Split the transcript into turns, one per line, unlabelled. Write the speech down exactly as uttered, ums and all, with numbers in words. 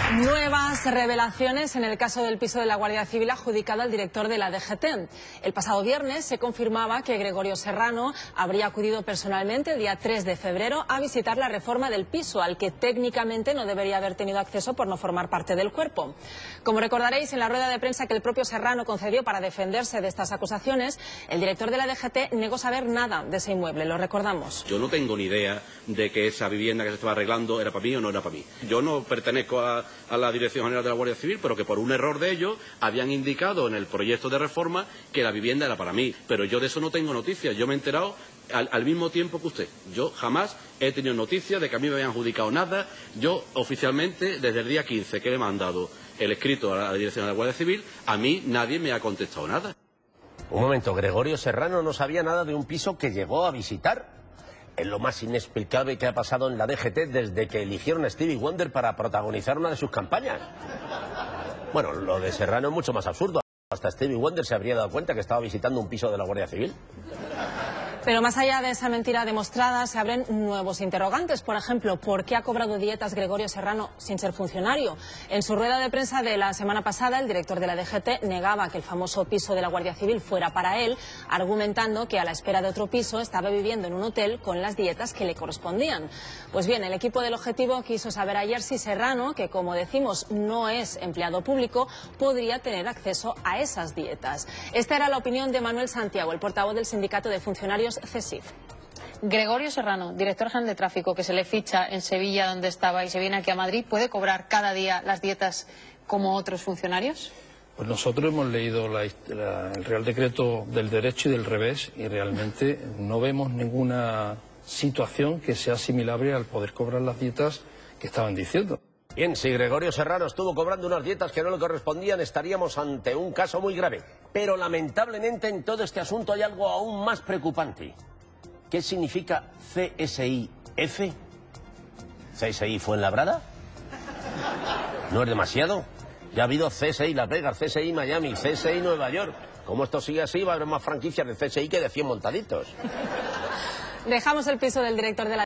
Nuevas revelaciones en el caso del piso de la Guardia Civil adjudicado al director de la D G T. El pasado viernes se confirmaba que Gregorio Serrano habría acudido personalmente el día tres de febrero a visitar la reforma del piso, al que técnicamente no debería haber tenido acceso por no formar parte del cuerpo. Como recordaréis, en la rueda de prensa que el propio Serrano concedió para defenderse de estas acusaciones, el director de la D G T negó saber nada de ese inmueble, lo recordamos.
Yo no tengo ni idea de que esa vivienda que se estaba arreglando era para mí o no era para mí. Yo no pertenezco a, a la Dirección General de la Guardia Civil, pero que por un error de ellos habían indicado en el proyecto de reforma que la vivienda era para mí. Pero yo de eso no tengo noticias. Yo me he enterado al, al mismo tiempo que usted. Yo jamás he tenido noticias de que a mí me habían adjudicado nada. Yo oficialmente, desde el día quince que le he mandado el escrito a la Dirección de la Guardia Civil, a mí nadie me ha contestado nada.
Un momento, Gregorio Serrano no sabía nada de un piso que llegó a visitar. Es lo más inexplicable que ha pasado en la D G T desde que eligieron a Stevie Wonder para protagonizar una de sus campañas. Bueno, lo de Serrano es mucho más absurdo. Hasta Stevie Wonder se habría dado cuenta que estaba visitando un piso de la Guardia Civil.
Pero más allá de esa mentira demostrada, se abren nuevos interrogantes. Por ejemplo, ¿por qué ha cobrado dietas Gregorio Serrano sin ser funcionario? En su rueda de prensa de la semana pasada, el director de la D G T negaba que el famoso piso de la Guardia Civil fuera para él, argumentando que a la espera de otro piso estaba viviendo en un hotel con las dietas que le correspondían. Pues bien, el equipo del Objetivo quiso saber ayer si Serrano, que como decimos no es empleado público, podría tener acceso a esas dietas. Esta era la opinión de Manuel Santiago, el portavoz del Sindicato de Funcionarios C S I F.
Gregorio Serrano, director general de tráfico, que se le ficha en Sevilla donde estaba y se viene aquí a Madrid, ¿puede cobrar cada día las dietas como otros funcionarios?
Pues nosotros hemos leído la, la, el Real Decreto del derecho y del revés y realmente no vemos ninguna situación que sea asimilable al poder cobrar las dietas que estaban diciendo.
Bien, si Gregorio Serrano estuvo cobrando unas dietas que no le correspondían, estaríamos ante un caso muy grave. Pero lamentablemente en todo este asunto hay algo aún más preocupante. ¿Qué significa C S I F? ¿C S I Fuenlabrada? ¿No es demasiado? Ya ha habido C S I Las Vegas, C S I Miami, C S I Nueva York. Como esto sigue así, va a haber más franquicias de C S I que de cien montaditos.
Dejamos el piso del director de la